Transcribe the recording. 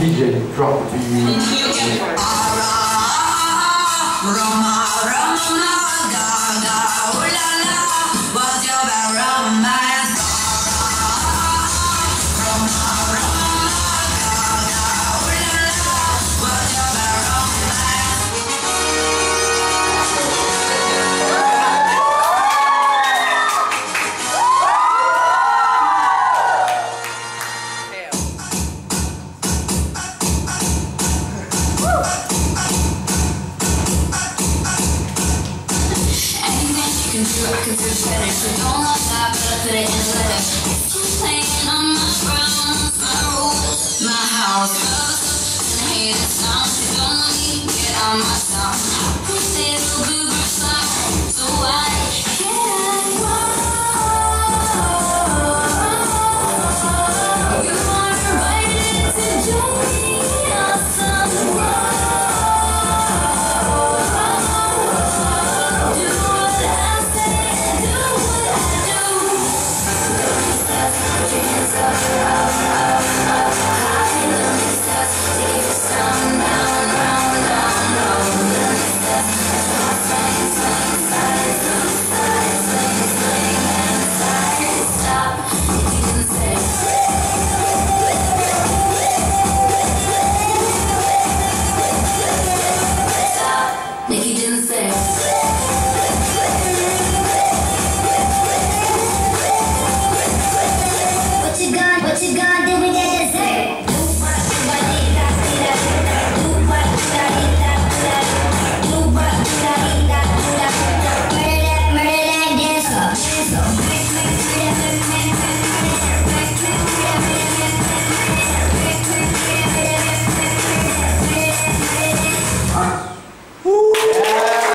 DJ, drop the beat. I could do better, so don't love that, but I put it in letter. Keep playing on my grounds, my rules, my house. And hate it sounds, you don't let me get on my sound.